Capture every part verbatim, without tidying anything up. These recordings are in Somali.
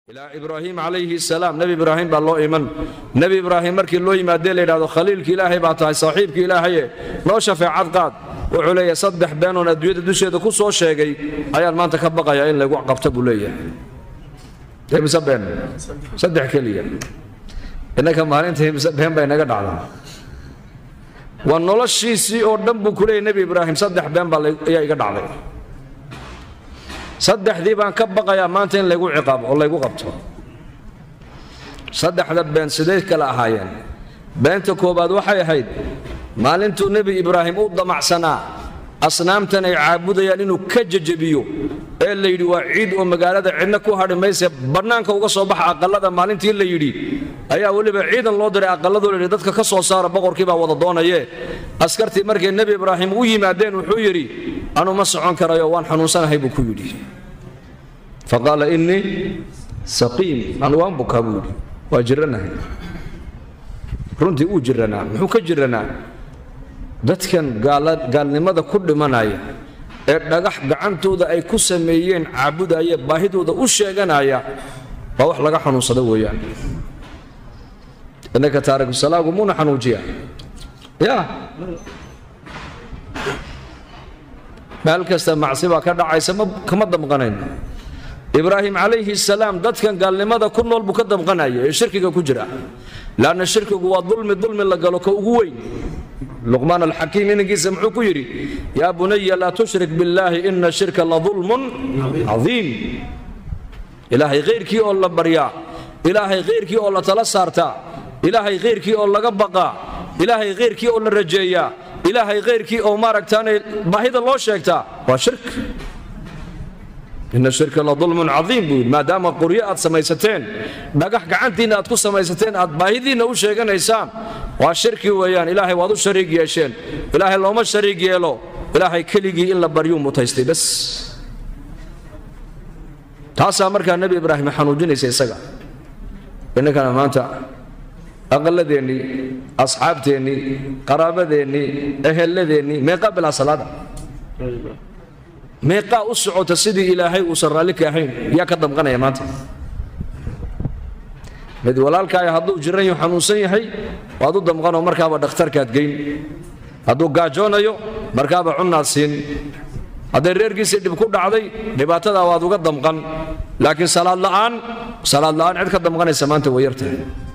إلى إبراهيم عليه السلام نبي إبراهيم بالله إيمان نبي إبراهيم مركي الله يمادل إلى هذا خليل كإلهي بعطاه صاحب كإلهي لو شفع عقاد وعليه صدح بيننا الدنيا دوشة دكوس وشيء أيال ما أنت كبقى يا إلا وقف تبوليه ده مسبين صدح كليه إنك ما أنت مسبين بينك دعنا والنلاش شيء أردم بكله نبي إبراهيم صدح بين بالله يا يقدعه صدح ذي بان كبقى يا مانتين لقوا عقاب والله يقوا قبته صدح ذا بين سديك لا هاين بين تكوباد وحي هيد ما لنتو نبي إبراهيم أوضى مع سنة أصنامتنا يعبد يالينو كججبيو اللي يدي وعيد ومقالة عندك وهذا ما يسب برنامج وقصوا بح أقل ما لنتي اللي يدي أيه ولي بعيد الله دري أقل ذول اللي ضدك كسر صار بقر كبا وضدونا يه أسكرت مرج النبي إبراهيم ويجي معدين وحيري أنا مسعون كرايوان حنوسان هيبو كيودي فقال إني سقيم أنا وان بكابودي واجرنا رنتي أوجرنا محو كجرنا dadkan gaalnimada ku dhimanaya ee dhagax gacantooda ay ku sameeyeen caabudaya baahidooda u sheeganaya waa wax laga xanuunsado weeyaan inaka taariku salaagu muna xanuujiya ya meel kasta macsiba ka dhacaysa kama damqanayn ibraahim alayhi salaam dadkan gaalnimada ku nool buu ka damqanaya ee shirkiga ku jira laana shirkigu waa dulmi dulmi la galo ka ugu weyn لقمان الحكيم إنك سمعوك يري يا بني لا تشرك بالله إن الشرك لظلم عظيم إلهي غيرك أولا بريا إلهي غيرك أولا تلسارتا إلهي غيرك أولا قبقا إلهي غيرك أولا رجيا إلهي غيرك أو مارك تاني باهيد الله شيكتا وشرك إن الشرك لظلم عظيم ما دام قريات سميستين نجح قعنتنا أتكو سميستين أتباهيدين أو شيئا إنسان والشرك ويان إلهي وضو الشريك يشين إلهي لو ما الشريك يلو إلهي كليجي إلا بريوم متيستي بس تاسع مركا النبي إبراهيم حنوجيني سيسقى إنك أنا ما أنت أقل ذيني أصحاب ذيني قرابة ذيني أهل ذيني ما قبل الصلاة ميقا أسعو تسيدي إلهي وسر لك يحين يا كدم غنى يا مات مد ولالك يا هدو جرين حنوسين يحي وهدو دم غنى مركبة دختر كاتجين هدو جاجون يو مركبة عنا سين هذا الرجال سيد بكون عادي نبات هذا وهدو قدم غن لكن صلاة الآن صلاة الآن عندك قدم غنى سمانته ويرته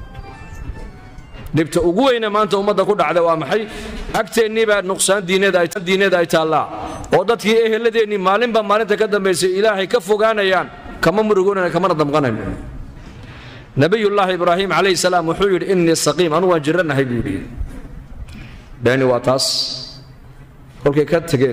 نبت أقوينا ما أنت ومضى كل عدو أمحي أكتر نبى نقصان دينه ده دينه ده يتعلى وضت هي إيه اللي ديني مالين بمالين تقدم بس إلهي كفوا جانا يان كمان مرجونا كمان ضم غنم نبي الله إبراهيم عليه السلام وحير إني السقيم أنا وجرنا هيبودي بيني واتاس قولك كتجين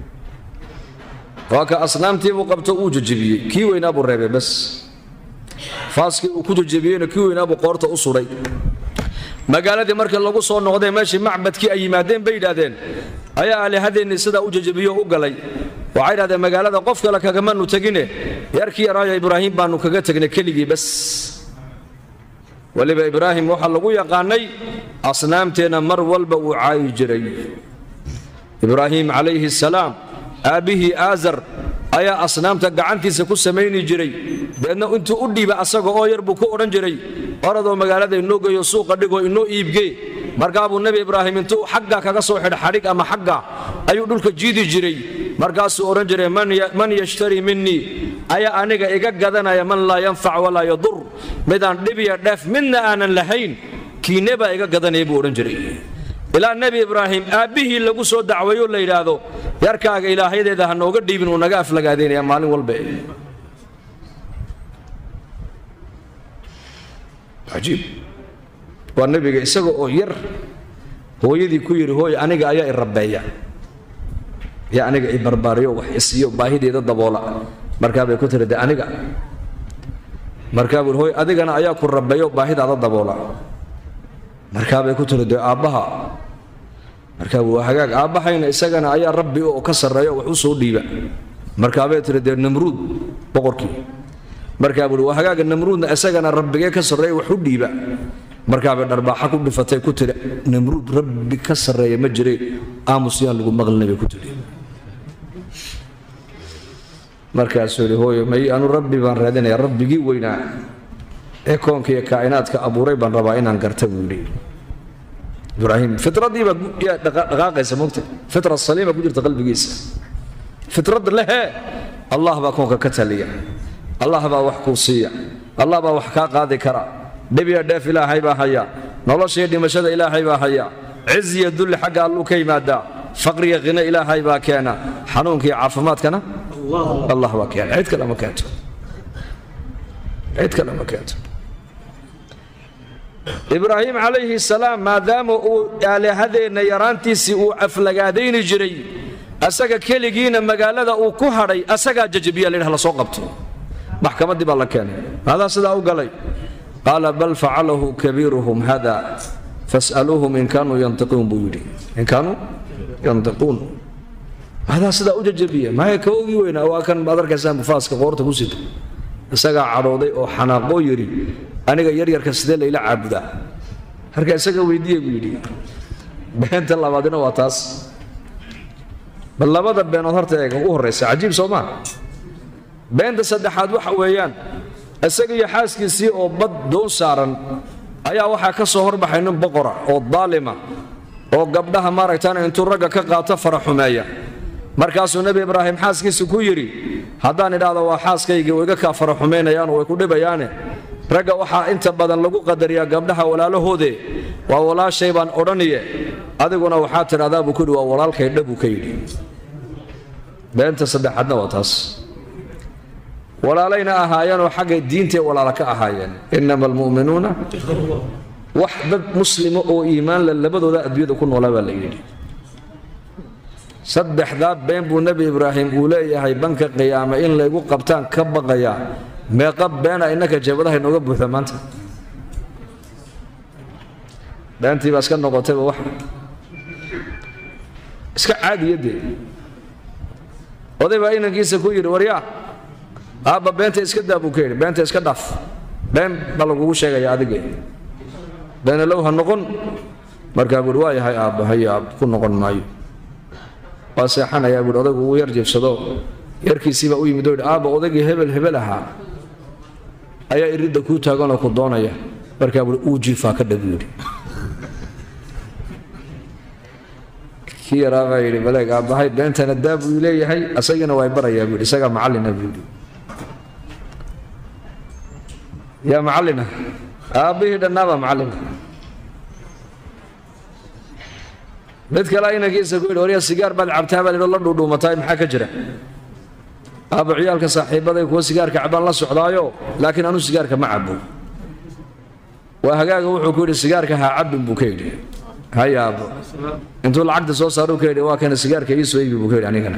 وك أصنام تيبو قبض أوج جبيه كي وين أبو الربع بس فاسك وكود جبيين كي وين أبو قارة أسري magaaladii marka lagu soo noqday meeshii macbadkii ay yimaadeen bay yiraahdeen ayaa ali hadeen sida u jajabiyo u galay waxay yiraahdeen magaalada qof kale kaga manu tagine yarkii raaya ibraahim baanu kaga tagnay keligii bas waliba ibraahim waxa lagu yaqaanay asnaamteena mar walba uu caay jiray ibraahim alayhi salaam abihi azar ayaa asnaamta gacantiisa ku sameeyni jiray beedna intuu u dhiiba asaga oo yar buu ku oran jiray oradoo magaalada inoo geeyo suuqa dhigo inoo iibgee markaa buu nabi ibraahim intuu xagga kaga soo xidh xadhig ama xagga ayuu dhulka jiidi jiray markaasuu oran jiray man yashtari minni ayaa aniga iga gadanaya man laa yanfac walaa yadur midaan dhibiya dheef midna aanan lahayn kiineba iga gadanaya buu oran jiray ilaa nabi ibraahim aabihii lagu soo dacwayo la yiraahdo yarkaaga ilaahayadeeda ha nooga dhiibin uu naga aflagaadeynaya maalin walba عجيب والنبي يسقى أو ير هو يدي كوير هو أنا جاي الربيع يا أنا جاي برباريو وحسيو باهي ده ضبولا مركب كتر ده أنا جا مركب هو أدي أنا أياك الربيع باهي ده ضبولا مركب كتر ده أبها مركب وحاجة أبها هنا يسقى أنا أيا ربي وكسر ريو وحصو ديبا مركب كتر ده نمرود بقركي markaa buu waxa gaaga namruudna asagana rabbiga ka sareey wuxuu dhiiba markaa ba darbaaxa ku dhifatay ku tiri namruud rabbi ka sareey ma jiray aamusiyaan lagu maqlnay ku tiri markaasuu yidhi hooyo may anu rabbi baan raadinaya rabbigii weynaa ee koonka iyo kaa'inaadka abuuray baan rabaa inaan garta buu yidhi ibraahim fitradii baa dhaqaaqaysa moogta fitra saliima ku jirta qalbigiisa fitrad lehe allah baa koonka ka taliya allah baa wax kuu siiya allah baa wax kaa qaadi kara dhibiya dheef ilaahay baa haya noloshiyo dhimashada ilaahay baa haya ciz iyo dulli xagga alluu ka yimaadaa faqriga qina ilaahay baa keena xanuunka iyo caafimaadkana allah baa keena cid kale ma keento cid kale ma keento ibraahim calayhi salaam maadaama uu aalihadeenna yaraantiisii uu aflagaadayni jiray asaga keligiina magaalada uu ku hadhay asagaa jajabiya la yidhaha la soo qabto maxkamaddii baa la keenay maadaa sidaa u galay qaala bal facalahu kabiiruhum hada fas'aluuhum in kaanuu yantiquun buu yidhi in kaanuu yantiquun maadaa sidaa u jajabiya maya ka ogii weynaa waa kan baad arkaysaa mufaaska qoorta ku sita isagaa cadhooday oo xanaaqoo yidhi aniga yaryarka sidee layla caabudaa marka isaga weydiiye buu yidhi beenta labaadina waa taas bal labada beenood horta eega ugu horraysa cajiib soo maa beenta saddexaad waxa weeyaan isaga iyo xaaskiisii oo bad doon saaran ayaa waxaa ka soo horbaxay nin boqora oo daalima oo gabdhaha maaragtaan intuu ragga ka qaato fara xumeeya markaasuu nebi ibraahim xaaskiisa ku yidhi haddaan idhaahdo waa xaaskaygii way iga kaa fara xumaynayaan way ku dhibayaane ragga waxaa inta badan lagu qadariyaa gabdhaha walaalahoode waa walaashay baan odhaniye adiguna waxaa tidhahdaa buu ku yidhi waa walaalkay dha buu ka yidhi beenta saddexaadna waa taas walaalayna ahaayeenoo xagga diintee walaala ka ahaayeen innama almu'minuuna wax dad muslimo oo iimaan le labadooda adduunyada ku noolaa baa la yidhi saddexdaa been buu nebi ibraahim uu leeyahay banka qiyaame in laygu qabtaan ka baqayaa meeqa beena innaka jeebadaha inooga buuxda maanta beentii baa iska noqotayba wax iska caadiyadee oday baa inankiisa ku yidhi waryaa aabba beenta iska daa buu ka yidhi beenta iska dhaaf been baa lagugu sheegaya adige beenalow ha noqon markaa buuhi waa yahay aabba haye aab ku noqon maayo waa seexanayaa buuhi odaygu uu yar jiifsado yarkiisiibaa u yimid oo yidhi aabba odaygii hebel hebel ahaa ayaa iridda kuu taaganoo ku doonaya markaa buuhi uu jiifaa ka dhab yidhi kii yaraa baa yidhi baleeg aabbahay beentana daa buu leeyahay asagina waa barayaa buu yidhi isagaa macallina buu yidhi yaa macallina aabbihii dhannaabaa macallina mid kale inankiisa ku yidhi waryaa sigaar baad cabtaa baa la la dhuudhuumataa maxaa ka jira aabba ciyaalka saaxiibaday kuwa sigaarka cabaan la socdaayo laakiin anu sigaarka ma cabo waa hagaaga wuxuu ku yidhi sigaarka ha cabbin buu ka yidhi hay aabbo intuu lacagta soo saaruu ka yidhi waa kana sigaarka ii soo iibi buu ka yidhi anigana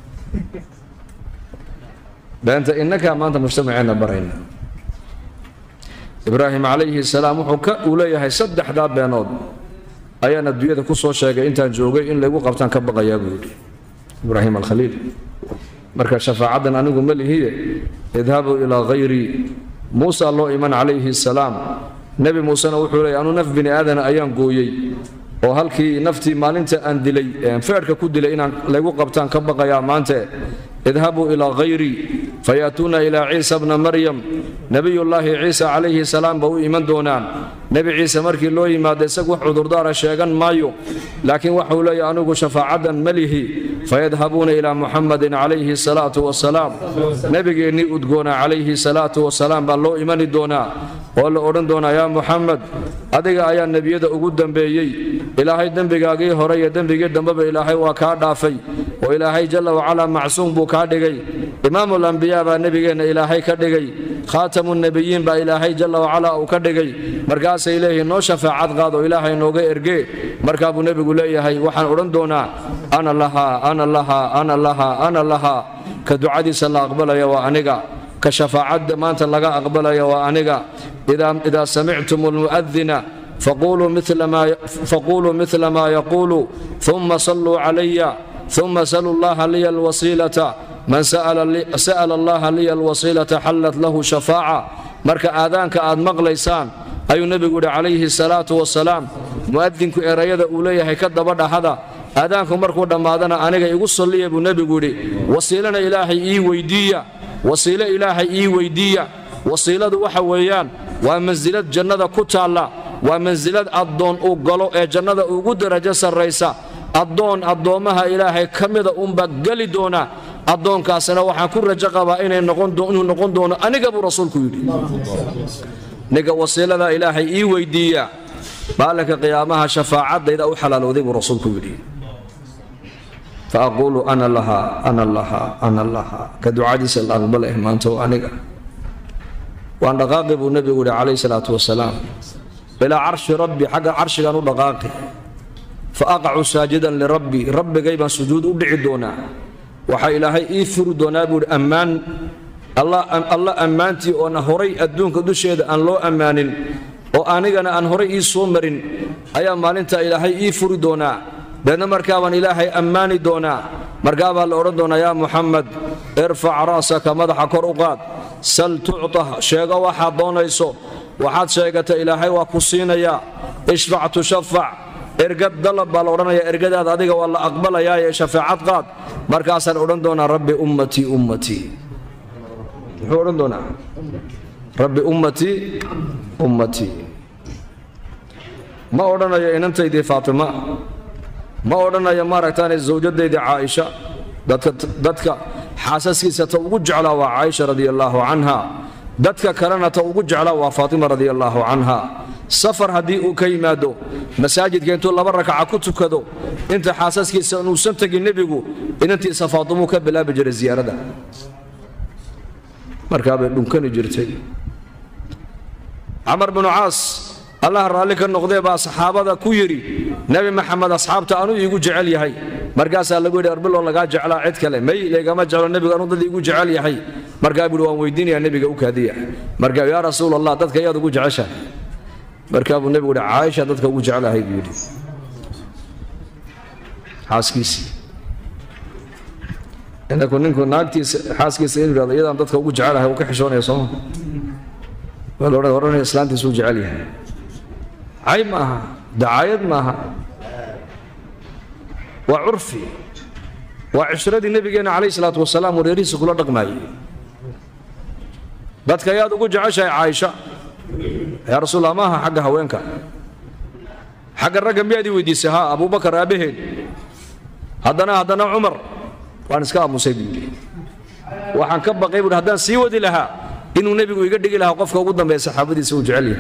beenta innakaa maanta mujtamaceenna barayna ibraahim calayhi salaam wuxuu ka uu leeyahay saddexdaa beenood ayaan adduunyada ku soo sheegay intaan joogay in laygu qabtaan ka baqayaa buu yidhi ibraahim alkhaliil marka shafaacadan anigu ma lihiye idhabuu ilaa hayrii muusa loo iman calayhi salaam nebi muusena wuxuu leeyahy anu naf bini aadana ayaan gooyey oo halkii naftii maalinta aan dilay feedhka ku dilay inaan laygu qabtaan ka baqayaa maante idhabuu ilaa hayrii fayaatuuna ilaa ciisa bna maryam nebiyullaahi ciisa calayhi salaam ba u iman doonaan nebi ciise markii loo yimaado isagu wax cudurdaara sheegan maayo laakiin waxuu leeyahy anigu shafaacadan ma lihi fayadhabuuna ilaa muxamadin calayhi salaatu wasalaam nebigeennii udgoonaa calayhi salaatu wasalaam baa loo imani doonaa oo la odhan doonaa yaa muxamed adiga ayaa nebiyada ugu dambeeyey ilaahay dembigaagii hore iyo dembigii dambeba ilaahay waa kaa dhaafay oo ilaahay jalla wacalaa macsuum buu kaa dhigay imaamulambiyaa baa nebigeenna ilaahay ka dhigay khaatamu nebiyiin baa ilaahay jalla wacalaa uu ka dhigay markaasay leeyihiin noo shafaacad qaad oo ilaahay nooga ergee markaa buu nebigu leeyahay waxaan odhan doonaa ana lahaa ana lahaa ana lahaa ana lahaa ka ducadiisa la aqbalaya waa aniga ka shafaacadda maanta laga aqbalaya waa aniga idaa samictum almu'adina faquluu mila maa yaquulu uma salluu calaya uma saluu llaha liya alwasiilata man sa'ala allaha liya alwasiilata xallat lahu shafaaca marka aadaanka aad maqlaysaan ayuu nebigu yidhi calayhi salaatu wasalaam mu'adinku erayada uu leeyahay ka daba dhahada aadaanku markuu dhammaadana aniga igu salliya buu nebigu yidhi wasiilana ilaahay ii weydiiya wasiilo ilaahay ii weydiiya wasiiladu waxa weeyaan waa mansilad jannada ku taalla waa mansilad addoon uu galo ee jannada ugu darajo sarraysa addoon addoommaha ilaahay ka mida unbaa geli doona addoonkaasina waxaan ku rajo qabaa inuu noqon doono aniga buu rasuulku yidhi niga wasiilada ilaahay ii weydiiya maalinka qiyaamaha shafaacadayda u xalaalowday buu rasuulku yidhi فأقول أنا لها أنا لها أنا لها كدعاديس الأقبل إهمانته أنيقا وأن دقاقب النبي عليه الصلاة والسلام إلى عرش ربي حق عرش كانوا دقاقي فأقع ساجدا لربي ربي قيبا سجود أبدع دونا وحي إلهي إيثر دونا بور أمان الله الله أمانتي وأنا هري أدون كدوشيد أن لو أمان وأنيقنا أن هري إيسومر أيام مالنتا إلهي إيثر دونا لأن مركابا إلهي أماني دونا مركابا الأورد دونا يا محمد ارفع رأسك مدح كرقات سل تعطه شيغا واحد دونا يسو واحد شيغة إلهي وكسينا يا اشفع تشفع ارقد دلب بالأورنا يا ارقد هذا ديك والله أقبل يا يا شفاعات قاد مركاسا الأورد دونا ربي أمتي أمتي الأورد دونا ربي أمتي أمتي ما أورنا يا إن أنت يدي فاطمة ما أردنا يا ماركتان الزوجة دي عائشة دتك حاسسكيسة توجج على عائشة رضي الله عنها دتك كرنا توجج على فاطمة رضي الله عنها سفر هدي كيمادو مساجد كنتو الله برك عكوتو كدو انت حاسسكيسة نوسنتك النبي ان انت سفاطمك بلا بجر الزيارة ده مركب ممكن جرتي عمر بن عاص الله رالك النقضي با صحابه كويري نبي محمد اصحابته انو يغو جعل يحي markaas la go'ay arbilo laga jeclaa cid kale may leegama jeclo nabiga anu dad igu jecel yahay markaa buu waan weydiinaya nabiga u kaadiya markaa ya rasuulallah dadka yaad ugu jecesha markaa buu nabigu Aisha dadka ugu jecelahay buu yiri xaaskiisi inta kun ninku naagtiisa xaaskiisa inuu yiraahdo iyadaan dadka ugu jecelahay oo ka xishoonaya soo wala oran islaantiisu jecel yahay ay maaha daayad maaha وعرفي وعشرة النبي عليه الصلاة والسلام وريريس كل رقماي بدك يا دوج عشاء عائشة يا رسول الله ما حقها وينك حق الرقم يدي ويديسها أبو بكر أبيهن هدنا هدنا عمر وأنسكاب مسيبي وحنكب قيب هدان سيودي لها إنه النبي يقدق لها وقفك وقدم بصحابتي سوج عليها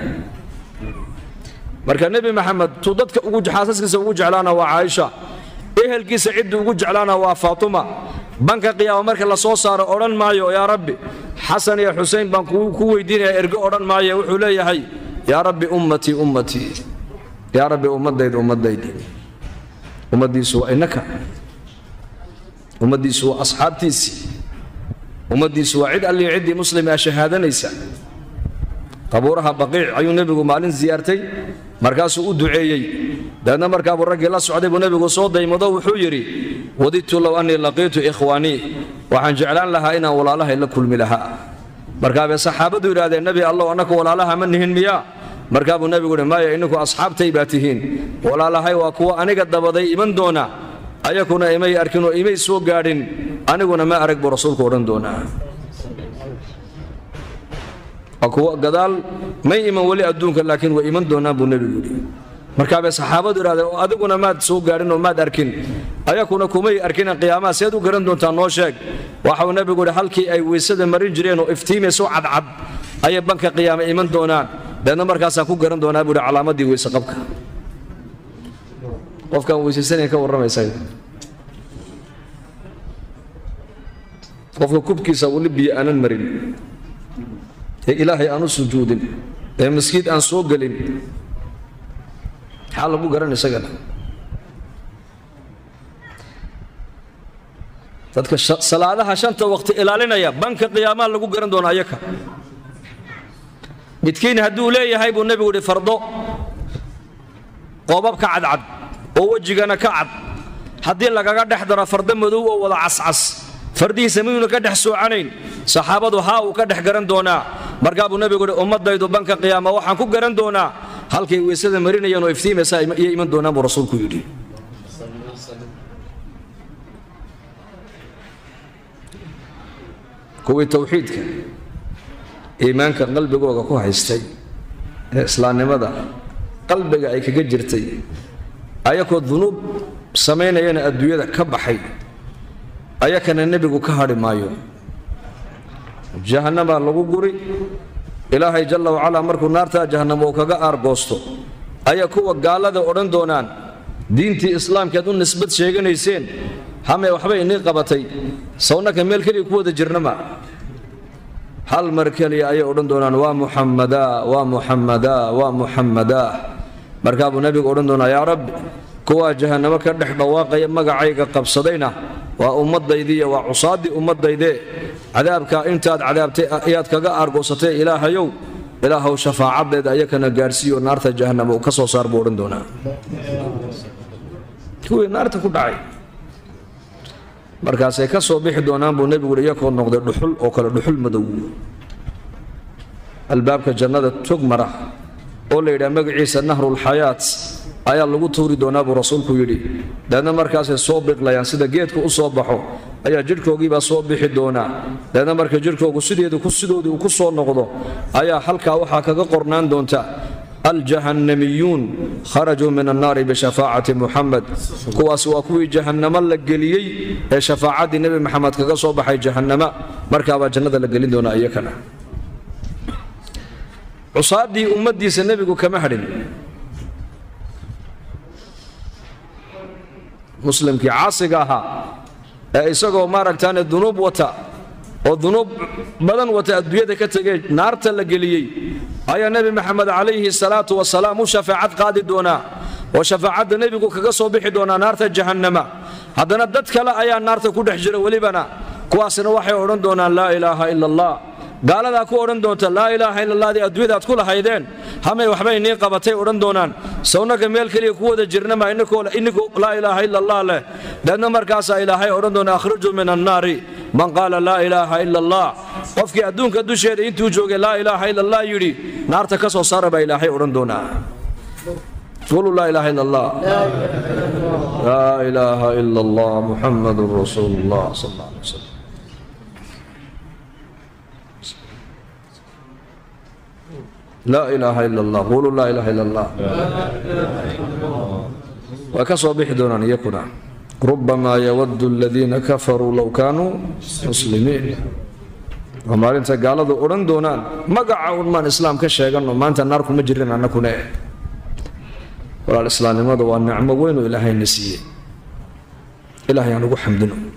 مركا النبي محمد تودتك وجه حاسسك سوج علىنا وعائشة ehelkiisa cid ugu jeclaana waa Faatuma banka qiyaamo marka la soo saaro oran maayo ya rabbi Xasan iyo Xuseen ban ku weydiinaya ergo oran maayo wuxuu leeyahay ya rabbi ummati ummati ya rabbi ummadayda ummadayda ummadiisu waa inaka ummadiisu waa asxaabtiisi ummadiisu waa cid alli cid muslim ah shahaadanaysa qabuuraha baqiic ayuu nabigu maalin ziyaartay markaas uu duceeyay dadna markaa buu ragii la socday buu nabigu soo daymado wuxuu yiri waditu law anni laqiitu ikhwani waxaan jeclaan lahaa inaan walaalahay la kulmi lahaa markaa bay saxaabadu yiraahdeen nabi allah anaka walaalaha ma nihin miya markaa buu nabigu dhamaayay inuu asxaabtay baatihiin walaalahay waa kuwa aniga dabaday iman doona ayakuna imay arkin oo imay soo gaadhin aniguna ma arag buu rasuulku oran doona akuwa gadaal may iman wali adduunka laakiin waa iman doonaa buu nabigu yiri markaa bay saxaabadu yiraahdeen oo adiguna maad soo gaarin oo maad arkin ayakuna kumay arkin qiyaamaha seed u garan doontaa noo sheeg waxa uu nabigu yiri halkii ay weysada marin jireen oo iftiimayso cadcad ay banka qiyaama iman doonaan dadna markaas ku garan doonaa buu calaamadii weysa qabka qofkan weysaysanay ka waramaysaa qofka kubkiisa wali biyo aanan marin ee ilaahay aanu sujuudin ee masjid aan soo galin حال أبو قرن سجل تذكر صلاة شنت وقت إلى لنا يا بنك قيامان لقو قرن دون أيكا بتكين هدو لي هايبو النبي ولي فرضو قوباب كعد عد ووجهنا كعد حدين لك قاعد يحضر فرد مدو ولا عصعص فردي سمينو كدح سوعنين صحابته هاو كدح قرن دونا مرقابو النبي ولي أمد دايدو بنك قياما وحن كو قرن دونا halkay weesada marinayaan oo iftiimaysa ay iman doonaan rasuulku yiri kuwii tawxiidka iimaanka qalbigooda ku haystay ee islaamnimada qalbiga ay kaga jirtay ayakoo dunuub samaynayana adduunyada ka baxay ayakana nebigu ka hadhi maayo jahannama lagu guri ilaahay jalla wa ala markuu naarta jahannama uu kaga aargoosto ayaa kuwa gaalada odhan doonaan diintii islaamkeed u nisbad sheeganayseen hame waxbay inii qabatay sawnaka meel kaliya ku wada jirnama hal mar kaliya ayay odhan doonaan waa muxamada waa muxamada waa muxamada markaa buu nabigu odhan doonaa yaa rabbi kuwa jahannamo ka dhex dhawaaqaya magacayga qabsadayna waa ummadaydiiyo waa cusaadii ummadayde cadaabka intaad cadaabtay ayaad kaga aargoosatay ilaahayow ilaahow shafaacadeeda ayakana gaarsiiyo naarta jahannamo uu ka soo saar buu odhan doonaa kuwii naarta ku dhacay markaasay ka soo bixi doonaan buu nebigu iyakoo noqday dhuxul oo kale dhuxul madow albaabka jannada tog mara oo la yidhaha magaciisa nahrulxayaat ayaa lagu tuuri doonaa buu rasuulku yidhi deedna markaasay soo biqlayaan sida geedka u soo baxo ayaa jidhkoogiibaa soo bixi doonaa deedna marka jidhkoogu sideedu sidoodii uu ku soo noqdo ayaa halkaa waxaa kaga qornaan doonta aljahannamiyuun kharajuu min annaari bishafaacati muxamed kuwaas waa kuwii jahannamo la geliyey ee shafaacaddii nebi maxamed kaga soo baxay jahannama markaabaa jannada la gelin doonaa iyakana cusaaddii ummaddiisa nebigu kama hadhin muslimkii caasiga ahaa ee isagoo maaragtaane dunuub wata oo dunuub badan wata adduunyada ka tegay naarta la geliyey ayaa nebi maxamed calayhi salaatu wasalaam u shafaacad qaadi doonaa oo shafaacadda nebigu kaga soo bixi doonaa naarta jahannama haddana dad kale ayaa naarta ku dhex jira welibana kuwaasina waxay odhan doonaan laa ilaaha ila allah gaaladaa ku odhan doonta laa ilaaha ila allah dii adduunyada aad ku lahaydeen hamay waxbay nii qabatay odhan doonaan sawnaka meel kaliya ku wada jirnama inikoo laa ilaaha ila allah leh deedna markaasaa ilaahay odhan doona akhrijuu min annaari man qaala laa ilaaha ila allah qofkii adduunka dusheeda intuu joogay laa ilaaha ila allah yidhi naarta ka soo saara baa ilaahay odhan doonaa قولوا لا إله إلا الله لا إله إلا الله محمد رسول الله صلى الله عليه وسلم لا إله إلا الله قولوا لا إله إلا الله وكسوا بحدنا يكون ربما يود الذين كفروا لو كانوا مسلمين وما أنت قال ذو أرندونان ما قعوا من الإسلام كشيئا وما أنت النار كم جرين أن نكون ولا الإسلام ماذا والنعمة وين إلهي النسية إلهي أنا حمدنا